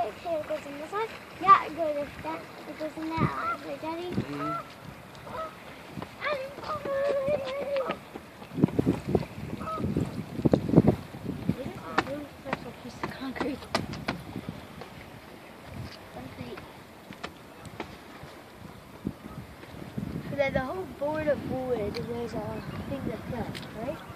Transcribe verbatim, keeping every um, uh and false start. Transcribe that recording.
okay, it goes in this one. Yeah, it goes like that. It goes in that one. Right, Daddy? Mm-hmm. This is a really special piece of concrete. Concrete. So there's a whole board of wood. There's a thing that's done, right?